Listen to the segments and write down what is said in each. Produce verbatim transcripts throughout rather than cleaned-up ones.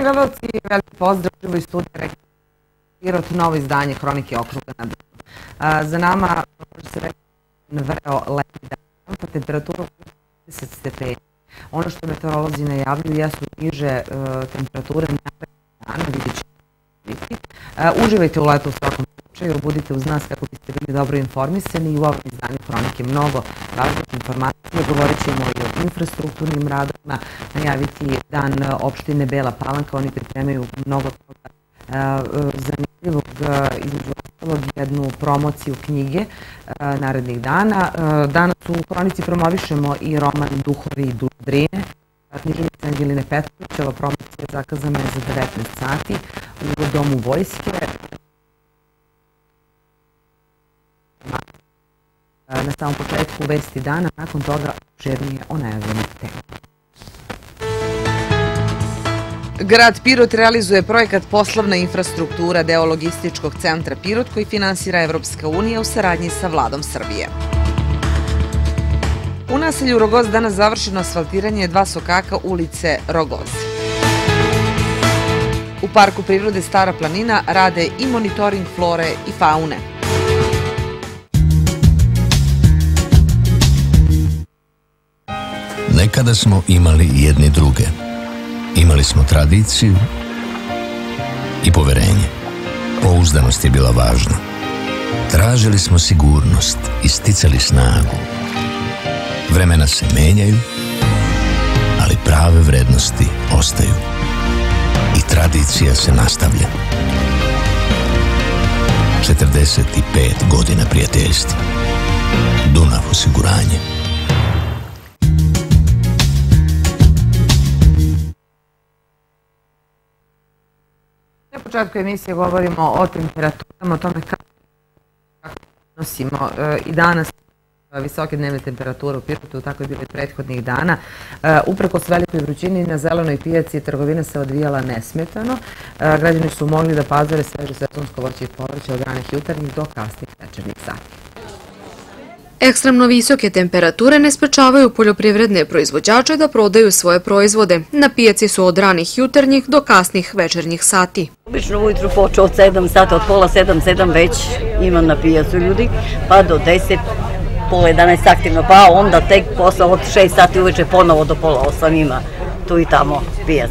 Poštovani gledalci, veliki pozdrav, živo iz studija Rekla Pirot, novo izdanje Hronike okruga na Dunavu. Za nama, može se reći, vreo letnji dan, pa temperatura trideset stepeni. Ono što meteorolozi najavljuju jesu niže temperature narednih dana, vidjet ćemo biti. Uživajte u letu u svakom slučaju, budite uz nas kako biste bili dobro informisani i u ovom izdanju Hronike mnogo važnih informacija. Govorit ćemo i o infrastrukturnim radovima, najaviti dan opštine Bela Palanka, oni pripremaju mnogo toga zanimljivog, između ostalog jednu promociju knjige narednih dana. Danas u Hronici promovišemo i roman Duhovi i Drine, književnice Angeline Petrović. Ova promocija zakazana je za devetnaest sati u Domu vojske. Na samom početku vesti dana, nakon toga žernije o najavljenih tema. Grad Pirot realizuje projekat Poslovna infrastruktura, deo logističkog centra Pirot koji finansira Evropska unija u saradnji sa Vladom Srbije. U naselju Rogoz danas završeno asfaltiranje dva sokaka ulice Rogoz. U Parku prirode Stara planina rade i monitoring flore i faune. Nekada smo imali jedni druge. Imali smo tradiciju i poverenje. Pouzdanost je bila važna. Tražili smo sigurnost i sticali snagu. Vremena se menjaju, ali prave vrednosti ostaju. I tradicija se nastavlja. četrdeset pet godina prijateljstva. Dunav osiguranje. Na početku emisije govorimo o temperaturama, o tome kako nosimo i danas visoke dnevne temperature u Pirotu, tako je bilo i prethodnih dana. Uprkos velikoj vrućini na Zelenoj pijaci trgovina se odvijala nesmetano. Građani su mogli da pazare sveže sezonsko voće i povrće od ranih jutarnjih do kasnih večernjih sati. Ekstremno visoke temperature ne sprečavaju poljoprivredne proizvođače da prodaju svoje proizvode. Na pijaci su od ranih jutarnjih do kasnih večernjih sati. Obično ujutru počeo od sedam sata, od pola sedam, sedam već ima na pijacu ljudi, pa do deset, pola jedanaest aktivno, pa onda tek posle od šest sati uveče ponovo do pola osam ima tu i tamo pijac.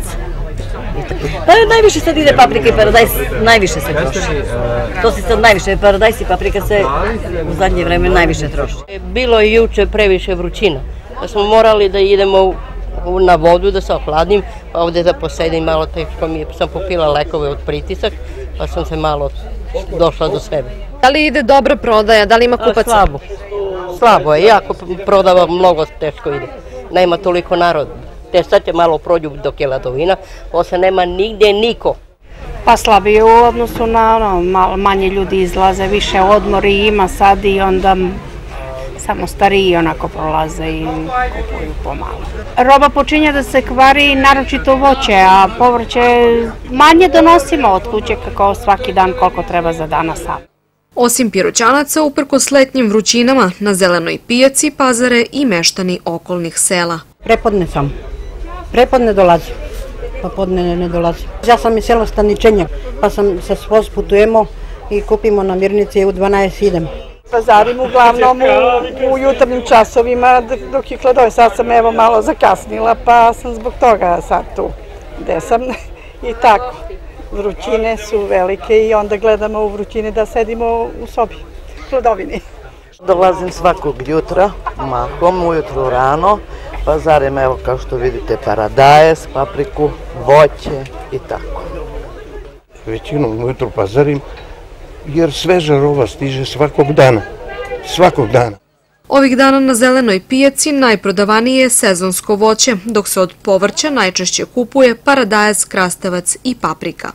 Pa najviše sad ide paprika i paradajz, najviše se troši. To se sad najviše, paradajz i paprika se u zadnje vreme najviše troši. Bilo je juče previše vrućina, da smo morali da idemo na vodu da se ohladnim, pa ovde da posedim malo, teško mi je, sam popila lekove od pritisak, pa sam se malo došla do sebe. Da li ide dobra prodaja, da li ima kupaca? Slabo, slabo je, jako prodava, mnogo teško ide, nema toliko naroda. Te sad će malo prođu dok je ladovina, posle nema nigde niko. Pa slabije u odnosu na ono, manje ljudi izlaze, više odmori ima sad i onda samo stariji onako prolaze i kupuju pomalo. Roba počinje da se kvari, naročito voće, a povrće manje donosimo od kuće kako svaki dan koliko treba za dana sam. Osim Piroćanaca, uprkos letnjim vrućinama, na Zelenoj pijaci pazare i meštani okolnih sela. Prepodne sam. Prepodne dolazim, pa podne ne dolazim. Ja sam iz sela Staničenja, pa sam se svoz putujemo i kupimo namirnice i u dvanaest idemo. Pazarim uglavnom u, u jutarnjim časovima dok je hladove. Sad sam evo malo zakasnila pa sam zbog toga sad tu gde sam i tako. Vrućine su velike i onda gledamo u vrućine da sedimo u sobi, hladovini. Dolazim svakog jutra, mahom, ujutru rano. Pazarim, evo kao što vidite, paradajz, papriku, voće i tako. Većinom ujutru pazarim jer sveža roba stiže svakog dana. Svakog dana. Ovih dana na Zelenoj pijaci najprodavanije je sezonsko voće, dok se od povrća najčešće kupuje paradajz, krastavac i paprika.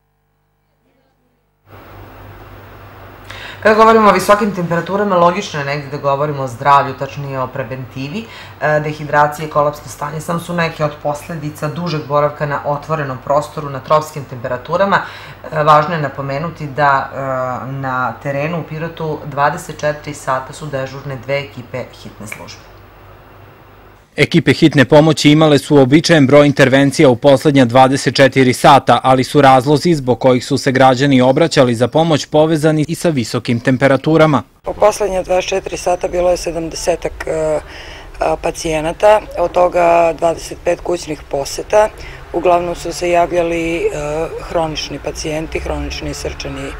Kada govorimo o visokim temperaturama, logično je negdje da govorimo o zdravlju, tačnije o preventivi. Dehidracije i kolapsno stanje samo su neke od posljedica dužeg boravka na otvorenom prostoru na tropskim temperaturama. Važno je napomenuti da na terenu u Pirotu dvadeset četiri sata su dežurne dve ekipe hitne službe. Ekipe hitne pomoći imale su uobičajen broj intervencija u poslednja dvadeset četiri sata, ali su razlozi zbog kojih su se građani obraćali za pomoć povezani i sa visokim temperaturama. U poslednja dvadeset četiri sata bilo je sedamdesetak pacijenata, od toga dvadeset pet kućnih poseta. Uglavnom su se javljali hronični pacijenti, hronični srčani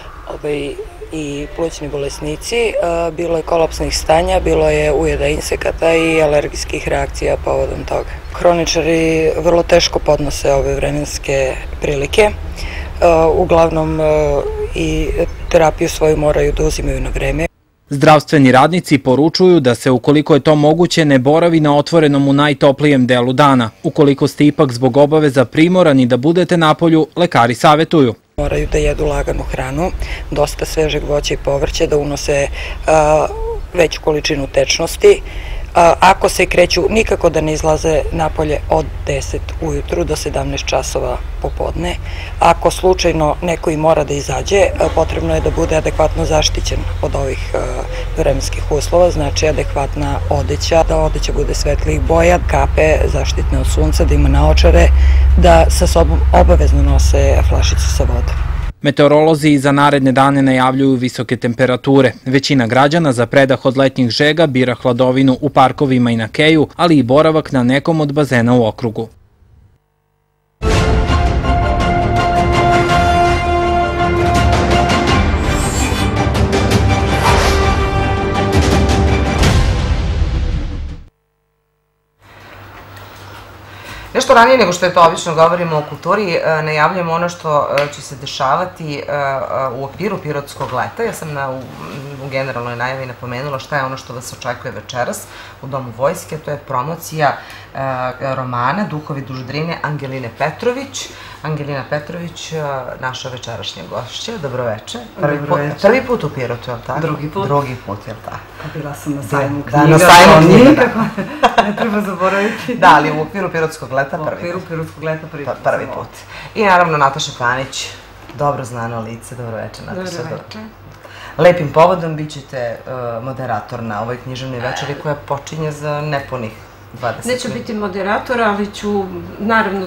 i plućni bolesnici. Bilo je kolapsnih stanja, bilo je ujeda insekata i alergijskih reakcija povodom toga. Hroničari vrlo teško podnose ove vremenske prilike. Uglavnom i terapiju svoju moraju da uzimaju na vreme. Zdravstveni radnici poručuju da se, ukoliko je to moguće, ne boravi na otvorenom u najtoplijem delu dana. Ukoliko ste ipak zbog obaveza primorani da budete napolju, lekari savetuju. Moraju da jedu laganu hranu, dosta svežeg voća i povrća, da unose veću količinu tečnosti. Ako se kreću, nikako da ne izlaze napolje od deset ujutru do sedamnaest časova popodne. Ako slučajno neko i mora da izađe, potrebno je da bude adekvatno zaštićen od ovih vremenskih uslova, znači adekvatna odeća, da odeća bude svetlijih boja, kape zaštitne od sunca, da ima naočare, da sa sobom obavezno nose flašicu sa vodom. Meteorolozi i za naredne dane najavljuju visoke temperature. Većina građana za predah od letnjih žega bira hladovinu u parkovima i na keju, ali i boravak na nekom od bazena u okrugu. Nešto ranije nego što je to obično govorimo o kulturi, najavljamo ono što će se dešavati u okviru Pirotskog leta. Ja sam u generalnoj najavi napomenula šta je ono što vas očekuje večeras u Domu vojske. To je promocija romana Duhovi duždrine Angeline Petrović. Angelina Petrović, naša večerašnja gošća. Dobroveče. Prvi put u Pirotu, je li tako? Drugi put. Drugi put, je li tako? Bila sam na sajmu knjiga. Da, na sajmu knjiga. Ne treba zaboraviti. Da, ali u okviru Pirotskog leta prvi put. U okviru Pirotskog leta prvi put. Prvi put. I naravno Nataša Panić, dobro znano lice. Dobroveče, Nataša. Dobroveče. Lepim povodom bit ćete moderator na ovoj književnoj večeri koja počinje za nepunih dvadeset minuta. Neću biti moderator, ali ću, naravno,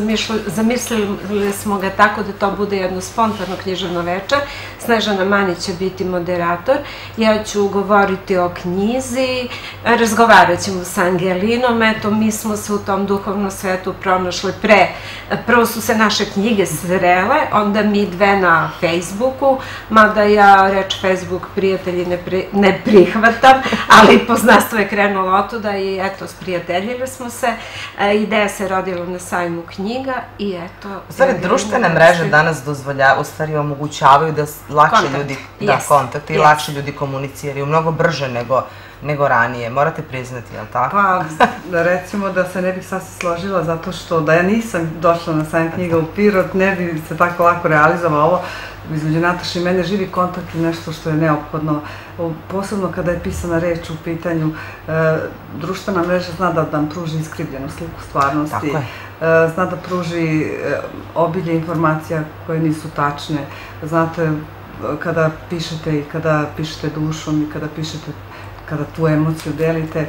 zamislili smo ga tako da to bude jedno spontano književno večer. Snežana Manić će biti moderator. Ja ću govoriti o knjizi, razgovarat ćemo sa Angelinom. Eto, mi smo se u tom duhovnom svetu pronašli pre. Prvo su se naše knjige srele, onda mi dve na Facebooku, mada ja reč Facebook prijatelji ne prihvatam, ali poznanstvo je krenulo od tuda i eto, prijateljili smo se, ideja se rodila na sajmu knjiga i eto... U stvari, društvene mreže danas dozvoljavaju, u stvari omogućavaju da lakše ljudi, da, kontakt i lakše ljudi komuniciraju, mnogo brže nego ranije, morate priznati, je li tako? Pa, recimo da se ne bih sasvim složila, zato što da ja nisam došla na sajam knjiga u Pirot, ne bi se tako lako realizovalo ovo. Između Nataše i mene živi kontakt i nešto što je neophodno. Posebno kada je pisana reč u pitanju, društvena mreža zna da nam pruži iskrivljenu sliku stvarnosti, zna da pruži obilje informacija koje nisu tačne. Znate, kada pišete i kada pišete dušom i kada pišete, kada tu emociju delite,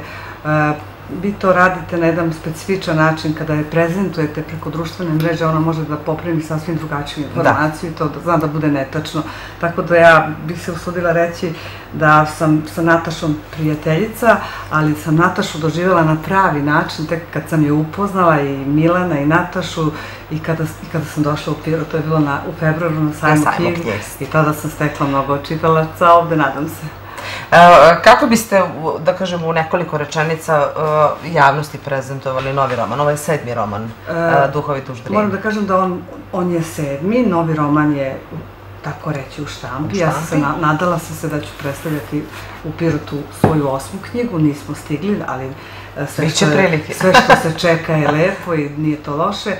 vi to radite na jedan specifičan način. Kada je prezentujete preko društvene mreže, ona može da poprimi sasvim drugačiju informaciju i to zna da bude netačno. Tako da ja bih se usudila reći da sam sa Natašom prijateljica, ali sam Natašu doživjela na pravi način tek kad sam je upoznala, i Milana i Natašu, i kada sam došla u Pirot, to je bilo u februaru na sajmu knjigu i tada sam stekla mnogo čitalaca ovde, nadam se. Kako biste, da kažem, u nekoliko rečenica javnosti prezentovali novi roman? Ovo je sedmi roman, Duhovi duždrine. Moram da kažem da on je sedmi, novi roman je, tako reći, u štampi. Ja sam se nadala sam se da ću predstavljati u Pirotu svoju osmu knjigu, nismo stigli, ali sve što se čeka je lepo i nije to loše.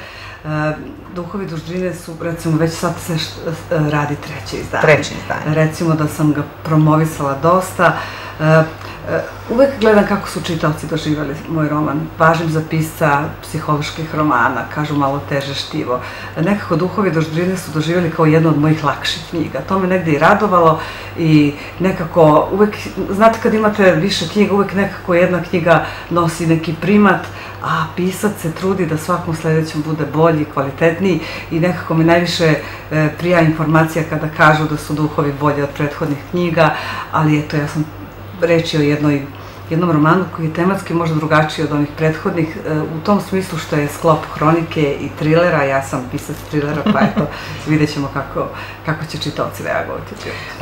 Duhovi duždrine su, recimo, već sad se radi treće izdanje. Treće izdanje. Recimo da sam ga promovisala dosta. uvek gledam kako su čitaoci doživjeli moj roman. Važim za pisca psiholoških romana, kažu malo teže štivo. Nekako Duhovi Doždrine su doživjeli kao jedno od mojih lakših knjiga. To me negde i radovalo i nekako uvek, znate kad imate više knjiga, uvek nekako jedna knjiga nosi neki primat, a pisac se trudi da svakom sledećem bude bolji, kvalitetniji i nekako mi najviše prija informacija kada kažu da su Duhovi bolji od prethodnih knjiga, ali eto, ja sam reći o jednoj, jednom romanu koji je tematski možda drugačiji od onih prethodnih, u tom smislu što je sklop hronike i trilera, ja sam pisac trilera, pa eto, vidjet ćemo kako, kako će čitaoci reagovati.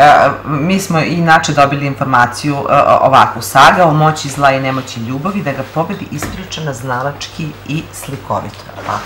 Mi smo inače dobili informaciju ovakvu, saga o moći zla i nemoći ljubavi, da ga pobedi ispričana znalački i slikovito.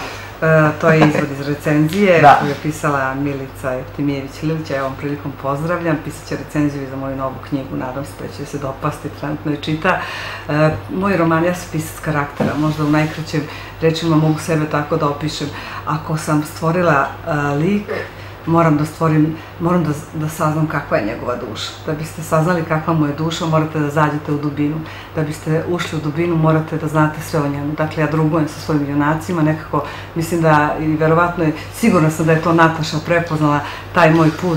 To je izvod iz recenzije koju je pisala Milica Eftimijević-Lilić, ja ovom prilikom pozdravljam, pisat će recenziju i za moju novu knjigu, nadam se da će se dopasti, trenutno je čita. Moj roman, ja sam pisac karaktera, možda u najkraćem rečima mogu sebe tako da opišem. Ako sam stvorila lik, moram da stvorim, moram da saznam kakva je njegova duša. Da biste saznali kakva mu je duša, morate da zađete u dubinu. Da biste ušli u dubinu, morate da znate sve o njemu. Dakle, ja drugujem sa svojim junacima, nekako, mislim da, i verovatno je, sigurno sam da je to Nataša prepoznala, taj moj put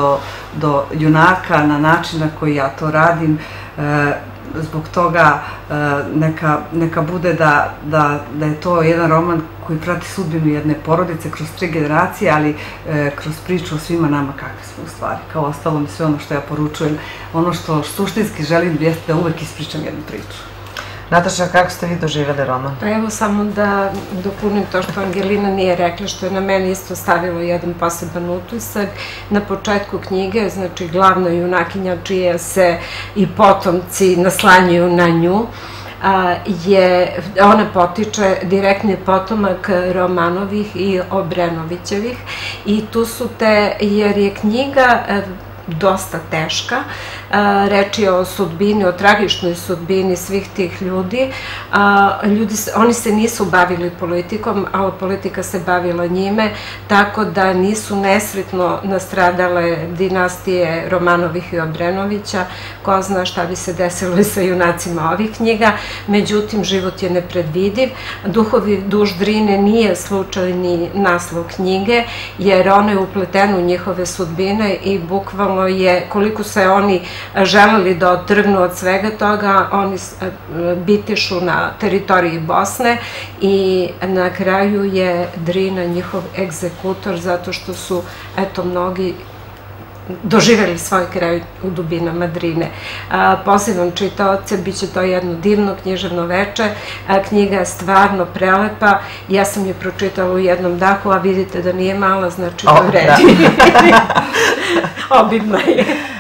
do junaka na način na koji ja to radim. Zbog toga neka bude da je to jedan roman koji prati sudbinu jedne porodice kroz tri generacije, ali kroz priču o svima nama kakve smo u stvari. Kao ostalo mi sve ono što ja poručujem, ono što suštinski želim jeste da uvek ispričam jednu priču. Nataša, kako ste vi doživjeli roman? Pa evo samo da dopunim to što Angelina nije rekla, što je na meni isto stavilo jedan poseban utisak. Na početku knjige, znači glavna junakinja čije se i potomci naslanjuju na nju, je, ona potiče direktni potomak Romanovih i Obrenovićevih i tu su te, jer je knjiga dosta teška, reč je o sudbini, o tragičnoj sudbini svih tih ljudi. Oni se nisu bavili politikom, a politika se bavila njime, tako da nisu nesretno nastradale dinastije Romanovih i Obrenovića. Ko zna šta bi se desilo i sa junacima ovih knjiga. Međutim, život je nepredvidiv. Duhovi Doždrine nije slučajni naslov knjige, jer ona je upletena u njihove sudbine i bukvalno je, koliko se oni želeli da otrgnu od svega toga, oni bitišu na teritoriji Bosne i na kraju je Drina njihov egzekutor zato što su, eto, mnogi doživjeli svoj kraj u dubinama Drine. Pozivam čitaoce, bit će to jedno divno književno veče, knjiga je stvarno prelepa, ja sam je pročitala u jednom dahu, a vidite da nije mala, znači da vredi. Obidna je.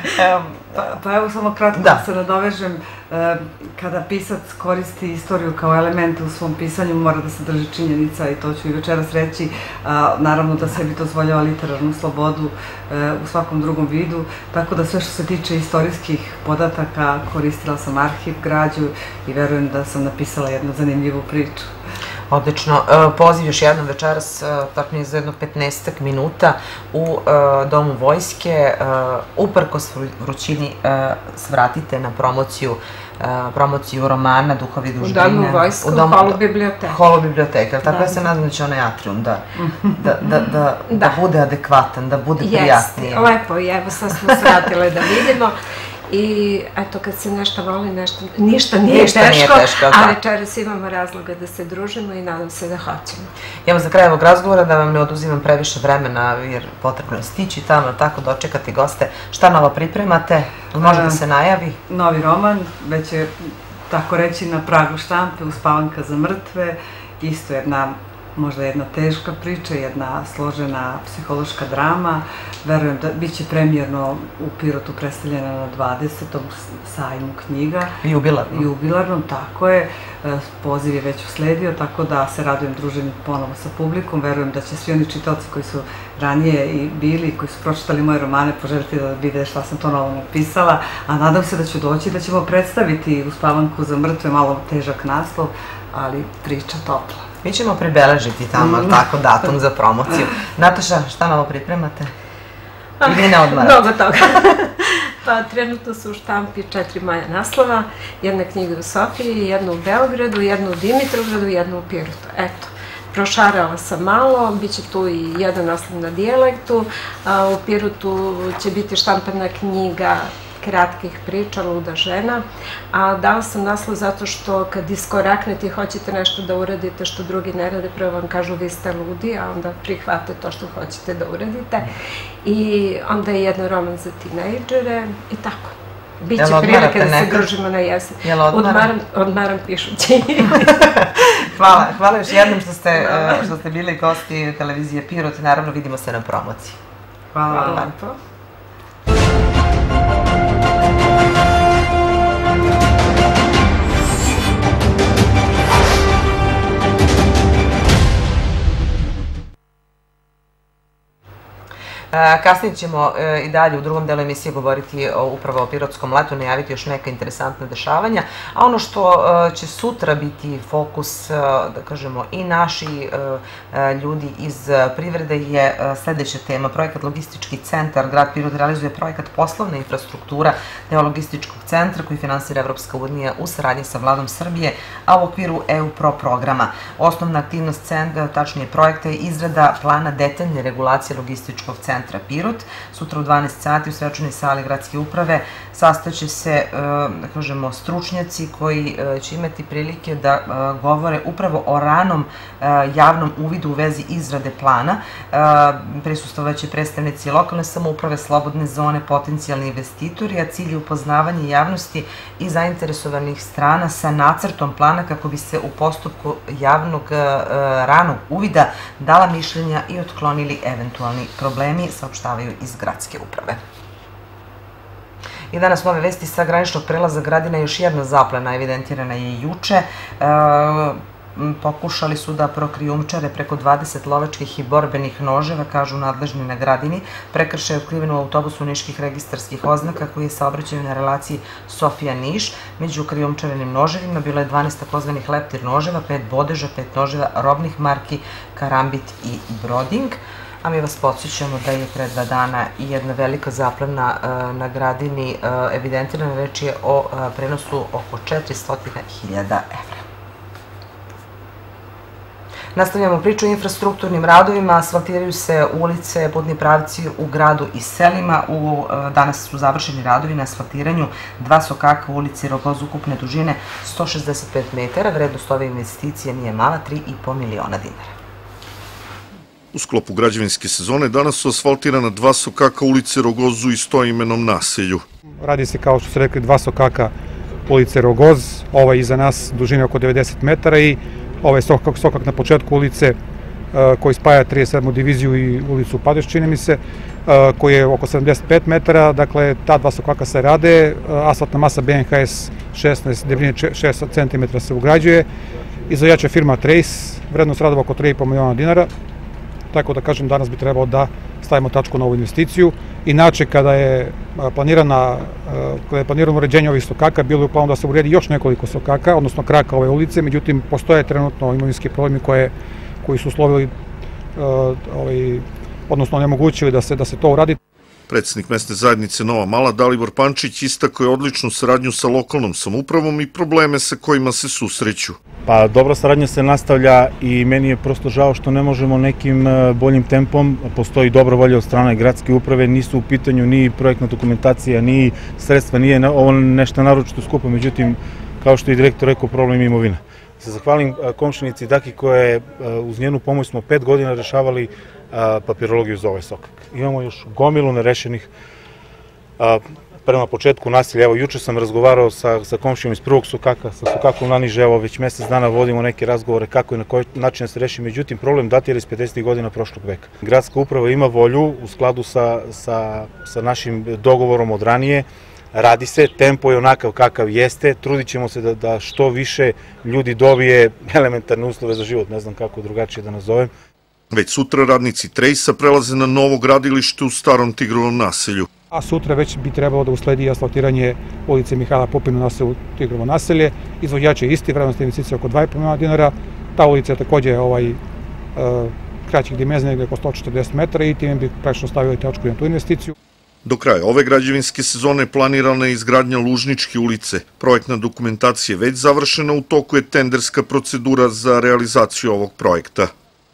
Pa evo samo kratko da se nadovežem, kada pisac koristi istoriju kao element u svom pisanju mora da se drži činjenica i to ću i večeras reći, naravno da sebi dozvoljava literarnu slobodu u svakom drugom vidu, tako da sve što se tiče istorijskih podataka koristila sam arhiv, građu i verujem da sam napisala jednu zanimljivu priču. Odlično. Poziv još jednom večeras, tačnije za jedno petnaestak minuta u Domu vojske. Uprkos vrućini svratite na promociju promociju romana Duhovi Doždrine. U Domu vojske, u holu biblioteka. Holu biblioteka, tako ja se nadam da će onaj atrium da bude adekvatan, da bude prijatnije. Jeste, lepo i evo sad smo svratile da vidimo. I eto, kad se nešto voli, ništa nije teško, a večeras imamo razloga da se družimo i nadam se da hoćemo. Evo za kraj ovog razgovora da vam ne oduzimam previše vremena jer potrebno je stići tamo, tako dočekati goste. Šta novo pripremate? Može da se najavi? Novi roman, već je tako reći na pragu štampe, Uspavanka za mrtve, isto jedna možda jedna teška priča, jedna složena psihološka drama. Verujem da bit će premijerno u Pirotu predstavljena na dvadesetom sajmu knjiga. Jubilarnom. Jubilarnom, tako je. Poziv je već usledio, tako da se radujem druženju ponovo sa publikom. Verujem da će svi oni čitaoci koji su ranije i bili, koji su pročitali moje romane, poželjeti da vide šta sam to novo napisala, a nadam se da ću doći da ćemo predstaviti Uspavanku za mrtve, malo težak naslov, ali priča topla. Mi ćemo pribeležiti tamo tako datum za promociju. Nataša, šta novo pripremate? Ili ne odmarate? Mnogo toga. Pa trenutno su u štampi četiri moja naslova, jedna knjiga u Sofiji, jedna u Beogradu, jedna u Dimitrovgradu i jedna u Pirotu. Eto, prošarala sam malo, bit će tu i jedan naslov na dijalektu, a u Pirotu će biti štampana knjiga kratkih priča, Luda žena, a dala sam naslov zato što kad iskoraknete i hoćete nešto da uradite što drugi ne rade, prvo vam kažu vi ste ludi, a onda prihvate to što hoćete da uradite. I onda je jedan roman za tinejdžere i tako. Biće prilike da se družimo na jesen. Odmaram pišući. Hvala. Hvala još jednom što ste bili gosti televizije Pirot. Naravno, vidimo se na promociji. Hvala lepo. Kasnije ćemo i dalje u drugom delu emisije govoriti upravo o Pirotskom letu, najaviti još neka interesantna dešavanja, a ono što će sutra biti fokus, da kažemo, i naši ljudi iz privrede je sledeća tema. Projekat Logistički centar, grad Pirot realizuje projekat Poslovna infrastruktura deo logističkog centra koji finansira Evropska unija u saradnji sa vladom Srbije, a u okviru E U Pro programa. Osnovna aktivnost centra, tačnije projekta, je izrada plana detaljne regulacije logističkog centra Pirot. Sutra u dvanaest sati u svečanoj sali gradske uprave sastaće se, da kažemo, stručnjaci koji će imati prilike da govore upravo o ranom javnom uvidu u vezi izrade plana. Prisustvovaće predstavnici lokalne samouprave, slobodne zone, potencijalni investitori, a cilj je upoznavanje javnosti i zainteresovanih strana sa nacrtom plana kako bi se u postupku javnog ranog uvida dala mišljenja i otklonili eventualni problemi, saopštavaju iz gradske uprave. I danas nove vesti sa graničnog prelaza Gradina. Još jedna zaplena evidentirana je juče. Pokušali su da prokrijumčare preko dvadeset lovačkih i borbenih noževa, kažu nadležni na Gradini. Prekršaj je otkriven u autobusu niških registarskih oznaka koji je saobraćaju na relaciji Sofija-Niš. Među krijumčarenim noževima bilo je dvanaest takozvanih leptir noževa, pet bodeža, pet noževa robnih marki Karambit i Broding. A mi vas podsjećamo da je pre dva dana i jedna velika zaplena na Gradini evidentirana. Reč je o prenosu oko četiristo hiljada evra. Nastavljamo priču o infrastrukturnim radovima. Asfaltiraju se ulice, putni pravci u gradu i selima. Danas su završeni radovi na asfaltiranju dva sokaka u ulici Rogoz ukupne dužine sto šezdeset pet metara. Vrednost ove investicije nije mala, tri i po miliona dinara. U sklopu građevinske sezone danas su asfaltirana dva sokaka ulice Rogoz u istoimenom naselju. Radi se, kao što su rekli, dva sokaka ulice Rogoz, ovaj iza nas dužine oko devedeset metara i ovaj sokak na početku ulice koji spaja trideset sedmu diviziju i ulicu Padeš, čini mi se, koji je oko sedamdeset pet metara. Dakle, ta dva sokaka se rade, asfaltna masa B N H S šesnaest, debljine šest centimetara se ugrađuje. Izvođač je firma Trace, vrednost radova oko tri i po miliona dinara. Tako da kažem, danas bi trebalo da stavimo tačku na ovu investiciju. Inače, kada je planirano uređenje ovih sokaka, bilo je u planu da se uredi još nekoliko sokaka, odnosno kraka ove ulice, međutim, postoje trenutno imovinski problemi koji su uslovili, odnosno onemogućili da se to uradi. Predsednik mesne zajednice Nova Mala, Dalibor Pančić, istakao je odličnu saradnju sa lokalnom samoupravom i probleme sa kojima se susreću. Pa dobra saradnja se nastavlja i meni je prosto žao što ne možemo nekim boljim tempom. Postoji dobra volja od strane gradske uprave, nisu u pitanju ni projektna dokumentacija, ni sredstva, nije ovo nešto naročito skupo, međutim, kao što je direktor rekao, problem je imovina. Se zahvalim komšinici Daki koja je, uz njenu pomoć smo pet godina rešavali papirologiju za ovaj sokak. Imamo još gomilu nerešenih prema početku naselja. Evo, juče sam razgovarao sa komšijom iz prvog sokaka, sa sokakom naniže, evo, već mesec dana vodimo neke razgovore kako i na koji način da se reši. Međutim, problem datira iz pedesetih godina prošlog veka. Gradska uprava ima volju u skladu sa našim dogovorom od ranije. Radi se, tempo je onakav kakav jeste, trudit ćemo se da što više ljudi dobije elementarne uslove za život, ne znam kako drugačije da nazovem. Već sutra radnici Trejsa prelaze na novo gradilište u starom Tigrovom naselju. A sutra već bi trebalo da usledi asfaltiranje ulice Mihajla Pupina u Tigrovo naselje. Izvođač je isti, vrednost investicije oko dva i po miliona dinara. Ta ulica je takođe kraćih dimenzija, negde oko sto četrdeset metara i time bi praktično stavili tačku na tu investiciju. Do kraja ove građevinske sezone planirana je izgradnja Lužničke ulice. Projektna dokumentacija je već završena, u toku je tenderska procedura za realizaciju ovog projekta.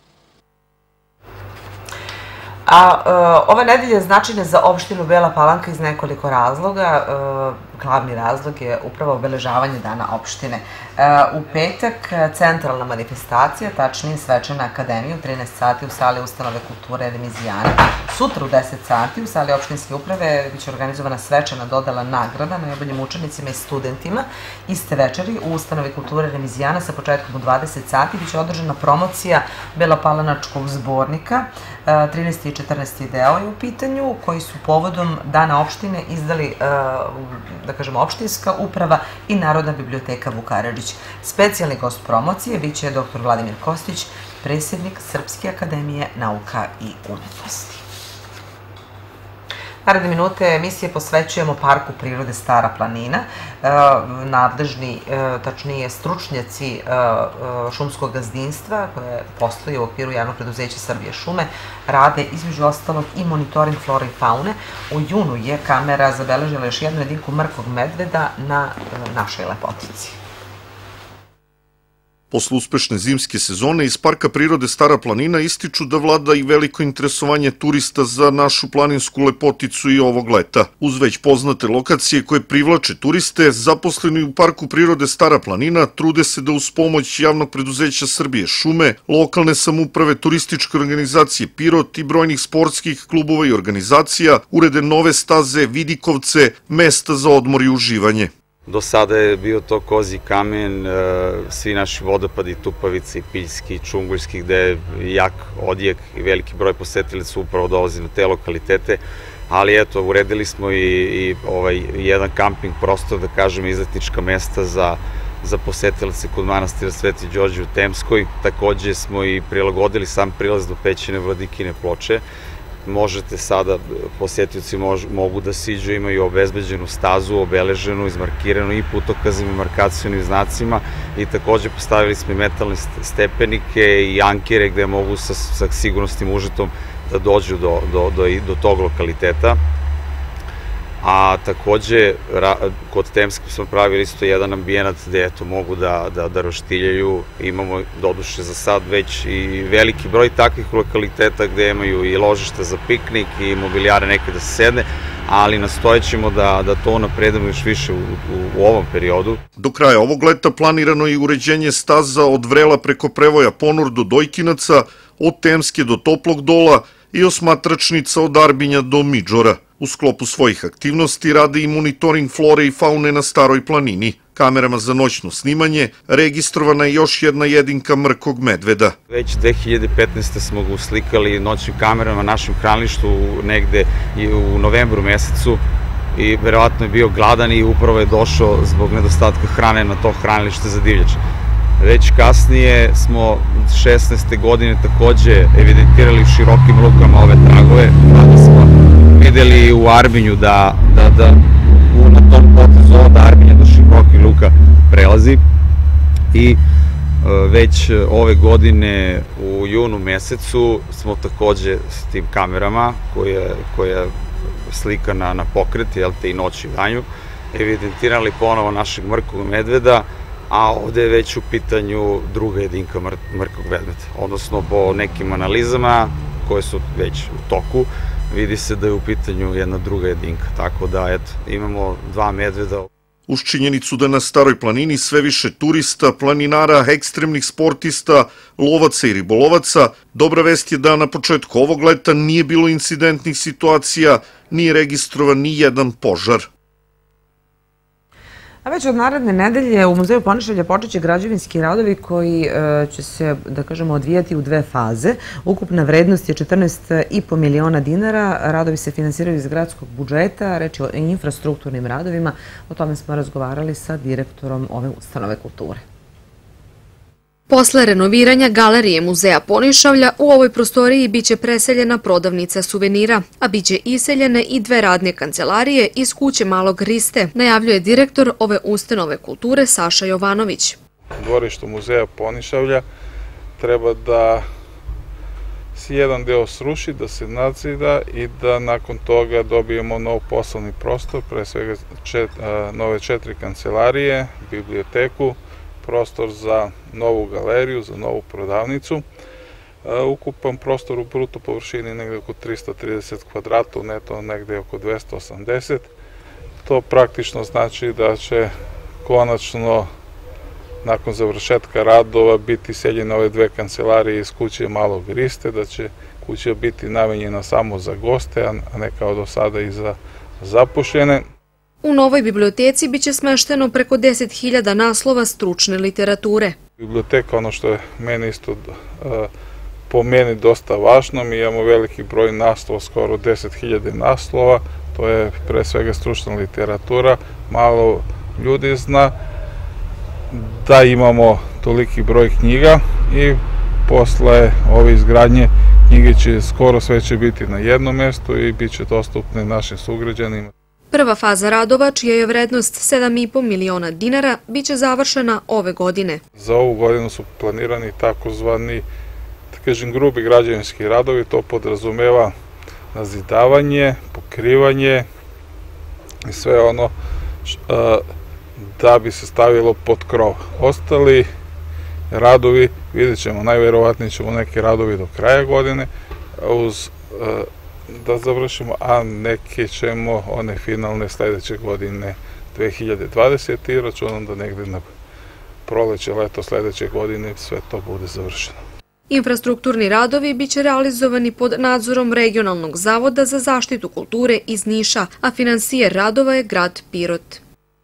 A ove nedelje značajne za opštinu Bela Palanka iz nekoliko razloga. Glavni razlog je upravo obeležavanje Dana opštine. U petak centralna manifestacija, tačnije Svečana akademija u trinaest sati u sali Ustanove kulture Remizijana. Sutra u deset sati u sali opštinske uprave biće organizovana svečana dodela nagrada najboljim učenicima i studentima. Iste večeri u Ustanovi kulture Remizijana sa početkom u dvadeset sati biće održana promocija Belopalanačkog zbornika. trinaesti i četrnaesti deo je u pitanju, koji su povodom Dana opštine izdali, da kažemo, opštinska uprava i Narodna biblioteka Vuk Karadžić. Specijalni gost promocije biće doktor Vladimir Kostić, predsjednik Srpske akademije nauka i umetnosti. Naredne minute emisije posvećujemo Parku prirode Stara planina. Nadležni, tačnije stručnjaci šumskog gazdinstva koje postoje u okviru javnog preduzeća Srbije šume rade između ostalog i monitoring flore i faune. U junu je kamera zabeležila još jednu jedinku mrkog medveda na našoj lepotici. Posle uspešne zimske sezone iz Parka prirode Stara planina ističu da vlada i veliko interesovanje turista za našu planinsku lepoticu i ovog leta. Uz već poznate lokacije koje privlače turiste, zaposleni u Parku prirode Stara planina trude se da uz pomoć javnog preduzeća Srbije šume, lokalne samouprave, turističke organizacije Pirot i brojnih sportskih klubova i organizacija urede nove staze, vidikovce, mesta za odmor i uživanje. Do sada je bio to Kozji kamen, svi naši vodopadi, Tupavice i Piljski, Čunguljski, gde je jak odjek i veliki broj posetilaca upravo dolazi na te lokalitete, ali eto, uredili smo i jedan kamping prostor, da kažem, izletnička mesta za posetilace kod manastira Sveti Đorđe u Temskoj. Takođe smo i prilagodili sam prilaz do pećine Vladikine ploče. Možete sada, posetioci mogu da siđu, imaju obezbeđenu stazu, obeleženu, izmarkiranu i putokazima i markacionim znacima i takođe postavili smo i metalne stepenike i ankere gde mogu sa sigurnosnim užitom da dođu do tog lokaliteta. A takođe, kod Temske smo pravili isto jedan ambijenat gde mogu da roštiljaju. Imamo, doduše za sad, već i veliki broj takvih lokaliteta gde imaju i ložišta za piknik i mobilijare neke da se sedne, ali nastojećemo da to napredimo još više u ovom periodu. Do kraja ovog leta planirano je uređenje staza od Vrela preko Prevoja Ponor do Dojkinaca, od Temske do Toplog Dola i osmatračnica od Arbinja do Midžora. U sklopu svojih aktivnosti rade i monitoring flore i faune na Staroj planini. Kamerama za noćno snimanje registrovana je još jedna jedinka mrkog medveda. Već dve hiljade petnaeste. smo ga uslikali noćnim kamerama na našem hranilištu negde u novembru mesecu i verovatno je bio gladan i upravo je došao zbog nedostatka hrane na to hranilište za divljače. Već kasnije smo šesnaeste. godine takođe evidentirali u širokim lukama ove tragove, da smo videli u Arbinju da na tom potezu od Arbinja do širokih luka prelazi i već ove godine u junu mesecu smo takođe s tim kamerama koja slika na pokret i noć i danju evidentirali ponovo našeg mrkog medveda, a ovde je već u pitanju druga jedinka mrkog medveda, odnosno po nekim analizama koje su već u toku, vidi se da je u pitanju jedna druga jedinka, tako da eto, imamo dva medveda. Uz činjenicu da na Staroj planini sve više turista, planinara, ekstremnih sportista, lovaca i ribolovaca, dobra vest je da na početku ovog leta nije bilo incidentnih situacija, nije registrovan ni jedan požar. A već od naredne nedelje u Muzeju Ponišavlja počeće građevinski radovi koji će se, da kažemo, odvijati u dve faze. Ukupna vrednost je četrnaest i po miliona dinara. Radovi se finansiraju iz gradskog budžeta, reč je o infrastrukturnim radovima. O tome smo razgovarali sa direktorom ove ustanove kulture. Posle renoviranja galerije Muzeja Ponišavlja u ovoj prostoriji biće preseljena prodavnica suvenira, a biće iseljene i dve radne kancelarije iz kuće Malog Riste, najavljuje direktor ove ustanove kulture Saša Jovanović. Dvorište Muzeja Ponišavlja treba da se jedan deo sruši, da se nadzida i da nakon toga dobijemo nov poslovni prostor, pre svega čet, nove četiri kancelarije, biblioteku, prostor za novu galeriju, za novu prodavnicu. Ukupan prostor u bruto površini negde oko trista trideset kvadrata, u neto negde oko dvesta osamdeset. To praktično znači da će konačno nakon završetka radova biti seljene ove dve kancelarije iz kuće Malog Riste, da će kuća biti namenjena samo za goste, a ne kao do sada i za zapošljene. U novoj biblioteci biće smešteno preko deset hiljada naslova stručne literature. Biblioteka, ono što je meni isto po meni dosta važno, mi imamo veliki broj naslova, skoro deset hiljada naslova, to je pre svega stručna literatura, malo ljudi zna da imamo toliki broj knjiga i posle ove izgradnje knjige će skoro sve će biti na jednom mestu i bit će dostupne našim sugrađanima. Prva faza radova, čija je vrednost sedam i po miliona dinara, bit će završena ove godine. Za ovu godinu su planirani takozvani, da kažem, grubi građevinski radovi, to podrazumeva nazidavanje, pokrivanje i sve ono da bi se stavilo pod krov. Ostali radovi, vidjet ćemo, najverovatnije ćemo neki radovi do kraja godine uz da završimo, a neke ćemo one finalne sledeće godine dve hiljade dvadesete. i računam da negde na proleće, leto sledeće godine sve to bude završeno. Infrastrukturni radovi biće realizovani pod nadzorom Regionalnog zavoda za zaštitu kulture iz Niša, a finansijer radova je grad Pirot.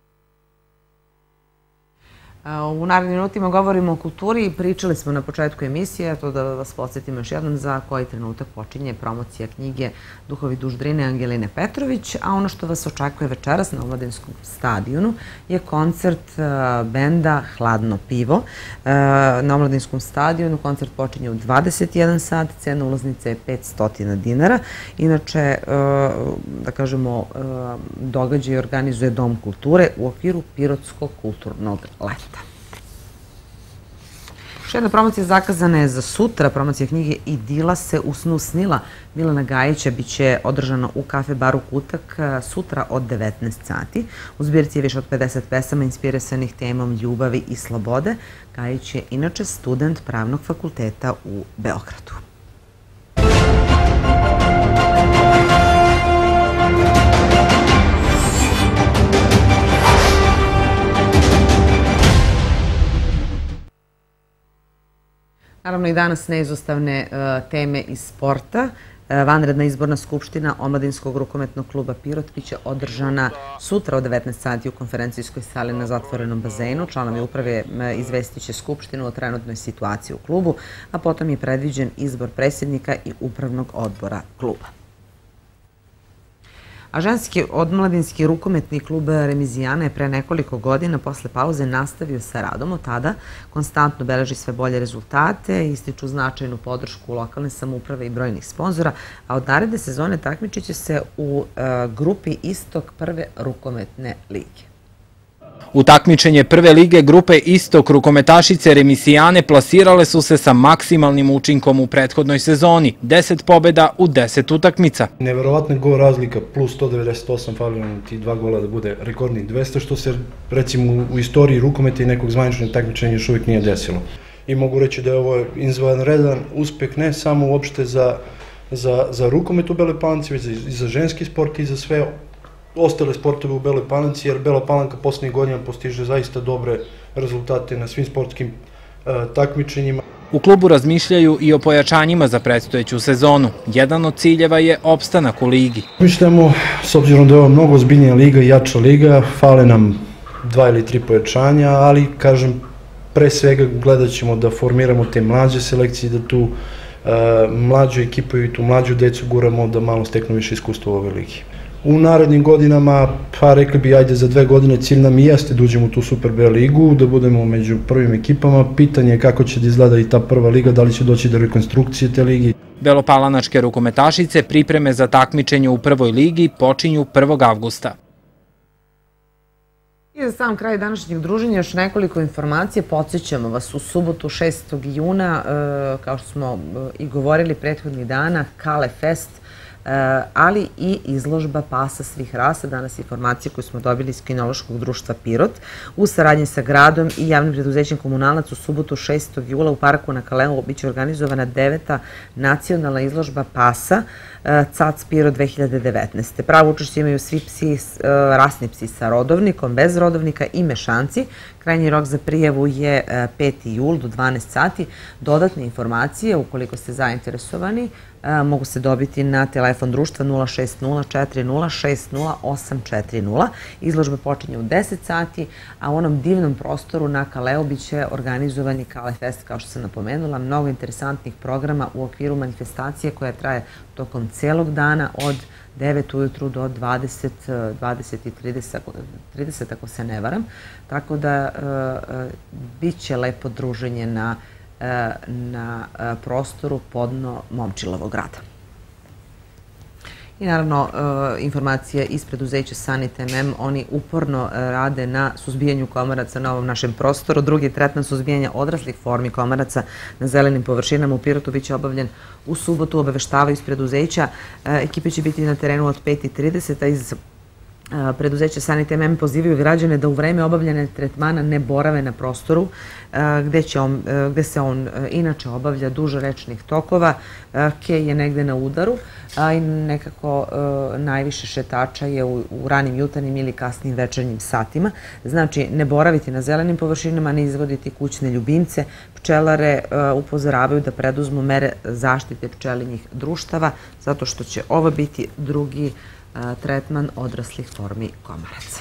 U narednim minutima govorimo o kulturi i pričali smo na početku emisije, to da vas podsjetimo još jednom za koji trenutak počinje promocija knjige Duhovi Duždrine Angeline Petrović, a ono što vas očekuje večeras na Omladinskom stadionu je koncert benda Hladno pivo. Na Omladinskom stadionu koncert počinje u dvadeset jedan sat, cena ulaznice je petsto dinara. Inače, da kažemo, događaj organizuje Dom kulture u okviru Pirotskog kulturnog leta. Još jedna promocija zakazana je za sutra. Promocija knjige Idila se u snu snila Milana Gajića biće održana u kafe baru Kutak sutra od devetnaest sati. U zbirci je više od pedeset pesama inspirisanih temom ljubavi i slobode. Gajić je inače student Pravnog fakulteta u Beogradu. Naravno i danas neizostavne teme iz sporta. Vanredna izborna skupština Omladinskog rukometnog kluba Pirot biće održana sutra od devetnaest sati u konferencijskoj sali na zatvorenom bazenu. Članovi uprave izvestit će skupštinu o trenutnoj situaciji u klubu, a potom je predviđen izbor predsjednika i upravnog odbora kluba. A ženski omladinski rukometni klub Remizijana je pre nekoliko godina posle pauze nastavio sa radom. Od tada konstantno beleži sve bolje rezultate, ističu značajnu podršku lokalne samouprave i brojnih sponzora, a od naredne sezone takmičit će se u grupi Istok prve rukometne lige. U takmičenje prve lige grupe Istok rukometašice Remisijane plasirale su se sa maksimalnim učinkom u prethodnoj sezoni, deset pobjeda u deset utakmica. Neverovatna gol razlika, plus sto devedeset osam falirano ti dva gola da bude rekordnih dvesta, što se recimo u istoriji rukometa i nekog zvaničnog takmičenja još uvijek nije desilo. I mogu reći da je ovo izvanredan uspeh ne samo uopšte za, za, za rukomet u Beloj Palanci, već i za ženski sport i za sve ostale sportove u Beloj Palanci, jer Bela Palanka poslednjih godina postiže zaista dobre rezultate na svim sportskim takmičenjima. U klubu razmišljaju i o pojačanjima za predstojeću sezonu. Jedan od ciljeva je opstanak u ligi. Mišljamo, s obzirom da je ovo mnogo ozbiljnija liga i jača liga, fale nam dva ili tri pojačanja, ali, kažem, pre svega gledat ćemo da formiramo te mlađe selekcije, da tu mlađu ekipu i tu mlađu decu guramo da malo steknu više iskustva u ovoj ligi. U narednim godinama, pa rekli bi, ajde za dve godine cilj nam i jeste da uđemo u tu Super B ligu, da budemo među prvim ekipama. Pitanje je kako će da izgleda i ta prva liga, da li će doći do rekonstrukcije te ligi. Belopalanačke rukometašice pripreme za takmičenje u prvoj ligi počinju prvog avgusta. I za sam kraj današnjeg druženja još nekoliko informacija. Podsjećamo vas, u subotu šestog juna, kao što smo i govorili prethodnih dana, Kale Fest, ali i izložba pasa svih rasa. Danas informacije koje smo dobili iz Kinološkog društva Pirot u saradnji sa gradom i javnim preduzećem Komunalac u subotu šestog jula u parku na Kaleu biće organizovana deveta nacionalna izložba pasa C A C Pirot dve hiljade devetnaeste. Pravo učešće imaju svi psi, rasni psi sa rodovnikom, bez rodovnika i mešanci. Krajnji rok za prijavu je peti jul do dvanaest sati. Dodatne informacije, ukoliko ste zainteresovani, mogu se dobiti na telefon društva nula šest nula četiri nula šest nula osam četiri nula. Izložba počinje u deset sati, a u onom divnom prostoru na Kaleu biće organizovan i Kale Fest, kao što sam napomenula, mnogo interesantnih programa u okviru manifestacije koja traje tokom celog dana od devet ujutru do dvadeset, dvadeset i trideset, ako se ne varam. Tako da bit će lepo druženje na na prostoru podno Momčilovog grada. I naravno, informacija iz preduzeća Sanit M M, oni uporno rade na suzbijanju komaraca na ovom našem prostoru. Drugi tretman suzbijanja odraslih formi komaraca na zelenim površinama u Pirotu biće obavljen u subotu, obaveštavaju iz preduzeća. Ekipe će biti na terenu od pet i trideset, a iz preduzeća Sanit M M pozivaju građane da u vreme obavljanja tretmana ne borave na prostoru gde se on inače obavlja duž rečnih tokova. Kej je negde na udaru, a i nekako najviše šetača je u ranim jutarnjim ili kasnim večernjim satima. Znači, ne boraviti na zelenim površinama, ne izvoditi kućne ljubimce. Pčelare upozoravaju da preduzmu mere zaštite pčelinjih društava, zato što će ovo biti drugi tretman odraslih formi komaraca.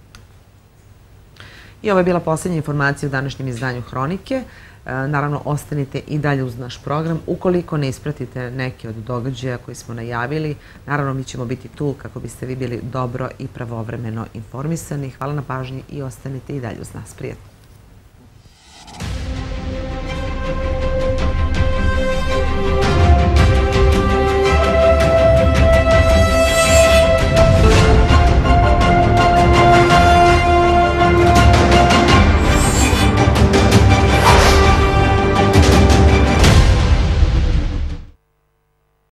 I ovo je bila poslednja informacija u današnjem izdanju Hronike. Naravno, ostanite i dalje uz naš program. Ukoliko ne ispratite neke od događaja koje smo najavili, naravno mi ćemo biti tu kako biste vi bili dobro i pravovremeno informisani. Hvala na pažnji i ostanite i dalje uz nas. Prijetno.